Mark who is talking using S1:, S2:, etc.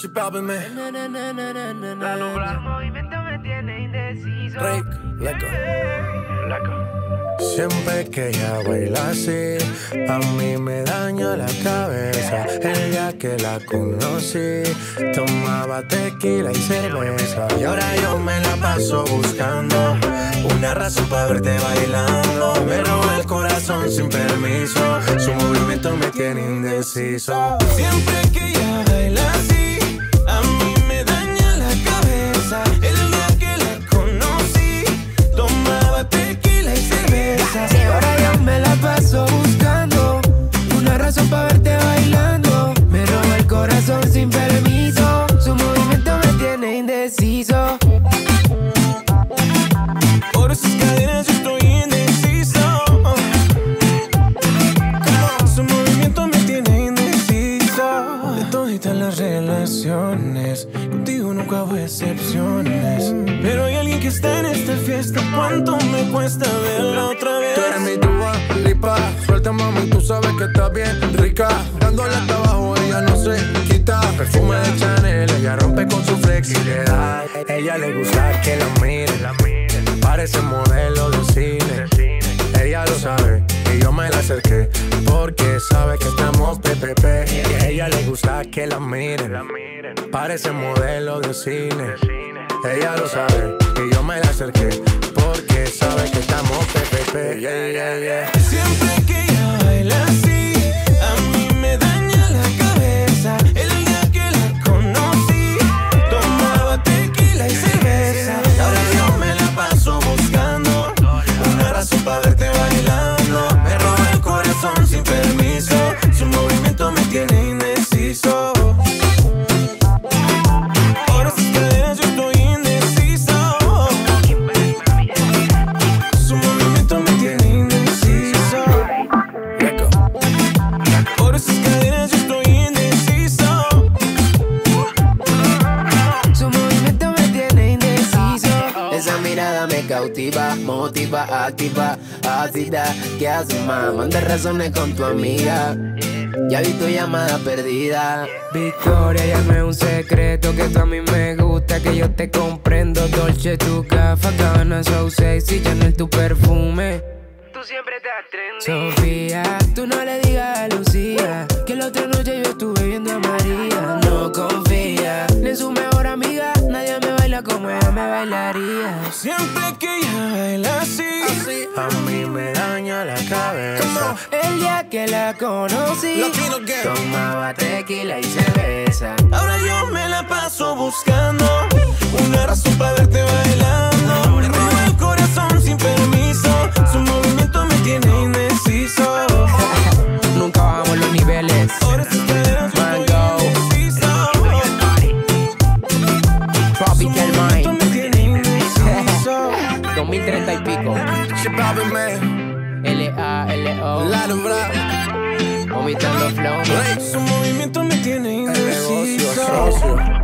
S1: Chipápeme.
S2: La locura. El movimiento me tiene indeciso.
S1: Rick, leco.
S2: Leco.
S1: Siempre que ella baila así, a mí me daña la cabeza. El día que la conocí, tomaba tequila y cerveza. Y ahora yo me la paso buscando una razón para verte bailando. Me roba el corazón sin permiso, su movimiento me tiene indeciso. Siempre que ella baila así, a mí me daña la cabeza. El día que la conocí, tomaba tequila y cerveza.
S3: Y ahora yo me la paso buscando una razón para verte bailando. Me roba el corazón sin permiso, su movimiento me tiene indeciso.
S1: Por esas cadenas yo estoy indeciso. Su movimiento me tiene indeciso. De toditas las relaciones, contigo nunca hubo excepciones. Pero hay alguien que está en esta fiesta. ¿Cuánto me cuesta verla otra vez? Tú eres mi Dua Lipa. Suelta, mami, tú sabes que está bien rica. Dándole hasta abajo, ella no se quita. Perfume de Chanel, ella rompe con su flexibilidad. Ella le gusta que la miren. Parece modelo de cine. Ella lo sabe y yo me la acerqué porque sabe que estamos PPP. Y a ella le gusta que la miren. Parece modelo de cine. Ella lo sabe y yo me la acerqué porque sabe que estamos PPP. Siempre que ella baila así, a mí me daña la cabeza. El día que la conocí, tomaba tequila y cerveza. Ahora yo me la paso buscando una razón para verte bailando. Me roba el corazón sin permiso, su movimiento me tiene indeciso. Por esas cadenas yo estoy indeciso. Su movimiento me tiene indeciso. Por esas cadenas yo estoy indeciso.
S3: Su movimiento me tiene indeciso. Esa mirada me cautiva, motiva, activa, ácida. ¿Qué haces, más? Manda razones con tu amiga. Ya vi tu llamada perdida. Victoria, ya no es un secreto que tú a mí me gusta, que yo te comprendo. Dolce, tu gafa, Gabbana, so sexy, Chanel, tu perfume.
S2: Tú siempre estás trendy.
S3: Sofía, tú no le digas a Lucía que la otra noche yo estuve viendo a María. No confía ni en su mejor amiga, nadie me baila como ella me bailaría.
S1: Siempre que ella baila así, a mí me daña la cabeza.
S3: El día que la conocí, tomaba tequila y cerveza.
S1: Ahora yo me la paso buscando una razón para verte bailando. Me roba el corazón sin permiso, su movimiento me tiene indeciso.
S3: Nunca bajamos los niveles.
S1: Ahora sus caderas yo estoy indeciso.
S3: Tropical
S1: Su movimiento me
S3: Mind,
S1: tiene indeciso.
S3: 2030 y pico.
S1: Chipápeme,
S3: L-A-L-O,
S1: la nombra.
S3: vomitando flow.
S1: Su movimiento me tiene indeciso.